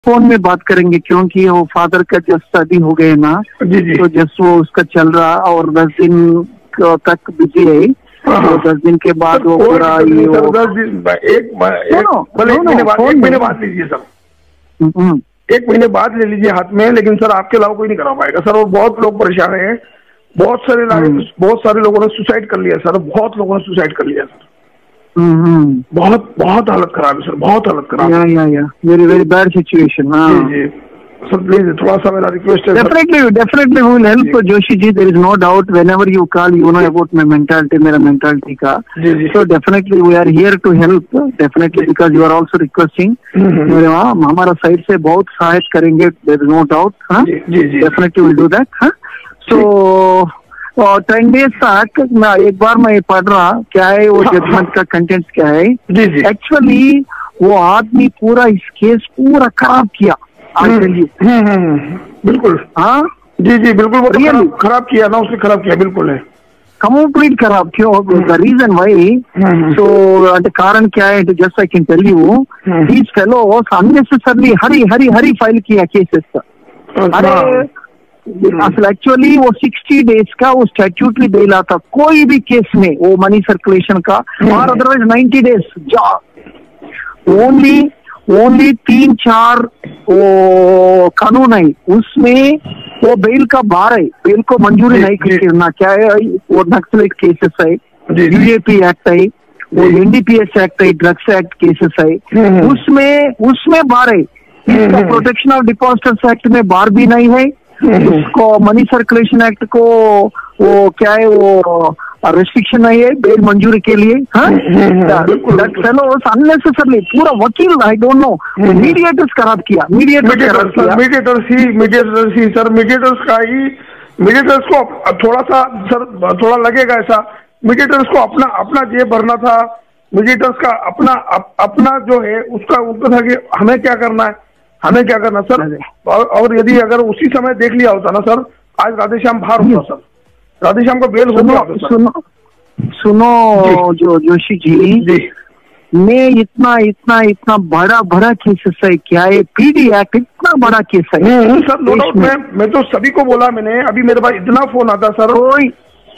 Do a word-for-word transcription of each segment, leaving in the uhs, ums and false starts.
Phone में बात करेंगे क्योंकि वो फादर का जस्ट शादी हो गए ना, जी जी। तो जस्ट वो उसका चल रहा और दस दिन तक बिजी है। तो दस दिन के बाद वो पूरा ये वो दस दिन एक महीने बाद एक महीने बाद लीजिए सर, एक महीने बाद ले लीजिए हाथ में, लेकिन सर आपके अलावा कोई नहीं करा पाएगा सर। और बहुत लोग परेशान हैं, बहुत सारे बहुत सारे लोगों ने सुसाइड कर लिया सर, बहुत लोगों ने सुसाइड कर लिया सर। बहुत बहुत हालत खराब है सर, बहुत हालत खराब है। या या वेरी वेरी बैड सिचुएशन। हाँ जी सर, प्लीज थोड़ा सा मेरा रिक्वेस्ट है। Definitely definitely we will help Joshi ji, there is no doubt. Whenever you call you know about my mentality, मेरा मेंटालिटी का, so definitely we are here to help definitely, because you are also requesting. मेरे वहाँ हमारा side से बहुत सहायता करेंगे, there is no doubt. हाँ डेफिनेटली विल डू दैट। हाँ सो और टेन डेज तक मैं एक बार मैं पढ़ रहा क्या है वो जजमेंट का कंटेंट क्या है। एक्चुअली वो आदमी पूरा इस केस पूरा खराब किया। बिल्कुल हाँ जी जी बिल्कुल, वो खराब, खराब किया ना उसने, खराब किया बिल्कुल है, कंप्लीट खराब किया। द रीजन वाई, सो అంటే कारण क्या है, just I can tell you, this fellow unnecessarily hurry hurry hurry file किया केसेस। अरे असल एक्चुअली वो सिक्सटी डेज का वो स्टैट्यूटरी बेल आता कोई भी केस में, वो मनी सर्कुलेशन का, और otherwise ninety days only only तीन चार वो कानून है उसमें वो बेल का बार है, बेल को मंजूरी नहीं करना। क्या है वो नक्सलाइट केसेस है, बीजेपी एक्ट है, वो एनडीपीएस एक्ट है, ड्रग्स एक्ट केसेस है, उसमें उसमें बार है। इसका प्रोटेक्शन ऑफ डिपॉजिटर्स एक्ट में बार भी नहीं है। उसको मनी सर्कुलेशन एक्ट को वो क्या है वो रेस्ट्रिक्शन नहीं है बेल मंजूरी के लिए। अननेसेसरली पूरा वकील आई डोंट नो मीडिएटर्स खराब किया, मीडिएटर्स मीडिएटर्स ही मीडिएटर्स ही सर, मीडिएटर्स का ही मीडिएटर्स को थोड़ा सा सर थोड़ा लगेगा ऐसा, मीडिएटर्स को अपना अपना जेब भरना था। मीडिएटर्स का अपना अप, अपना जो है उसका उनका था कि हमें क्या करना है, हमें क्या करना सर। और, और यदि अगर उसी समय देख लिया होता ना सर, आज राधेश्याम बाहर होता सर, राधेश्याम का बेल हो गया। सुनो सुनो जो जोशी जी, जी मैं इतना इतना इतना बड़ा बड़ा केसेस है, क्या है पीडी एक्ट इतना बड़ा केस है सर। नो डाउट, मैं मैं तो सभी को बोला मैंने, अभी मेरे पास इतना फोन आता सर, कोई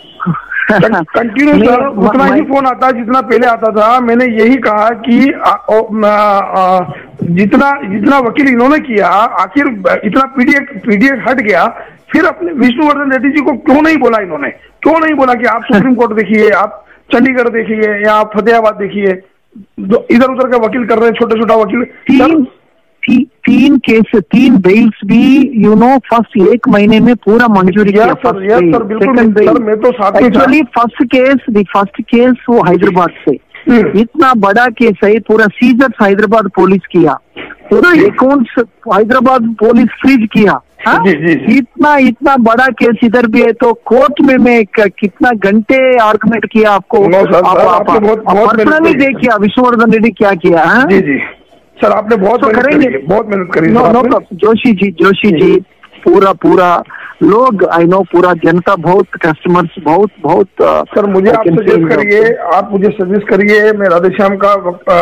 कंटिन्यू सर उतना ही फोन आता जितना पहले आता था। मैंने यही कहा कि आ, आ, आ, जितना जितना वकील इन्होंने किया, आखिर इतना पीडीएफ पीडीएफ हट गया, फिर अपने विष्णुवर्धन रेड्डी जी को क्यों नहीं बोला इन्होंने, क्यों नहीं बोला कि आप सुप्रीम कोर्ट देखिए, आप चंडीगढ़ देखिए, या आप फतेहाबाद देखिए, इधर उधर का वकील कर रहे हैं, छोटे छोटा वकील। तीन ती, तीन केस तीन बेल्स भी यू नो फर्स्ट एक महीने में पूरा मंजूरी किया। सर सर बिल्कुल सर, मैं तो साथ ही actually first case the first case वो हैदराबाद से, इतना बड़ा केस है, पूरा सीजर्स हैदराबाद पुलिस किया, पूरा अकाउंट्स हैदराबाद पुलिस फ्रीज किया। हाँ? जी, जी, जी। इतना इतना बड़ा केस इधर भी है, तो कोर्ट में मैं कितना घंटे आर्गुमेंट किया आपको, पर्सनली देखिए विष्णुवर्धन रेड्डी क्या किया। हाँ? जी जी सर, आपने बहुत करेंगे, बहुत मेहनत करी। नो नो जोशी जी, जोशी जी पूरा पूरा लोग आई नो, पूरा जनता बहुत, कस्टमर्स बहुत बहुत सर, मुझे आप सजेस्ट करिए, आप मुझे सजेस्ट करिए, मैं राधेश्याम का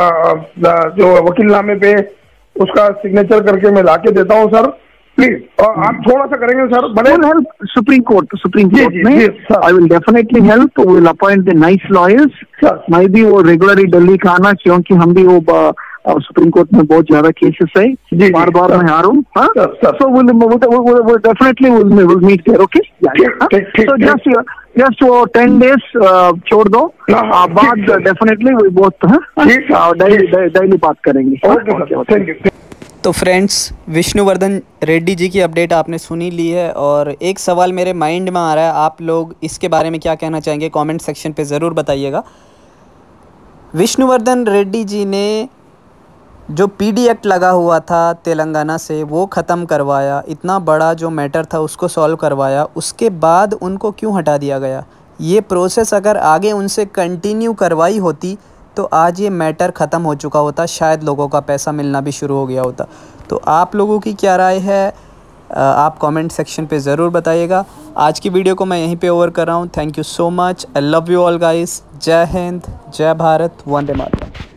जो वकीलनामे पे उसका सिग्नेचर करके मैं लाके देता हूँ सर, प्लीज। और आप थोड़ा सा करेंगे सर, बड़े help supreme court supreme court में I will definitely help, will appoint the nice lawyers. मैं भी वो रेगुलरली दिल्ली का आना, क्योंकि हम भी वो और सुप्रीम कोर्ट में बहुत ज्यादा केसेस है, बार बार मैं आ रहा हूँ। So will definitely will meet there. Okay, so just just वो टेन डेज छोड़ दो, बाद डेफिनेटली वो बहुत डेली बात करेंगे। Thank you. तो फ्रेंड्स, विष्णुवर्धन रेड्डी जी की अपडेट आपने सुनी ली है, और एक सवाल मेरे माइंड में आ रहा है, आप लोग इसके बारे में क्या कहना चाहेंगे कमेंट सेक्शन पे ज़रूर बताइएगा। विष्णुवर्धन रेड्डी जी ने जो पीडी एक्ट लगा हुआ था तेलंगाना से वो ख़त्म करवाया, इतना बड़ा जो मैटर था उसको सॉल्व करवाया, उसके बाद उनको क्यों हटा दिया गया? ये प्रोसेस अगर आगे उनसे कंटिन्यू करवाई होती तो आज ये मैटर ख़त्म हो चुका होता, शायद लोगों का पैसा मिलना भी शुरू हो गया होता। तो आप लोगों की क्या राय है, आप कमेंट सेक्शन पे ज़रूर बताइएगा। आज की वीडियो को मैं यहीं पे ओवर कर रहा हूँ। Thank you so much, I love you all guys. जय हिंद, जय भारत, वंदे मातरम।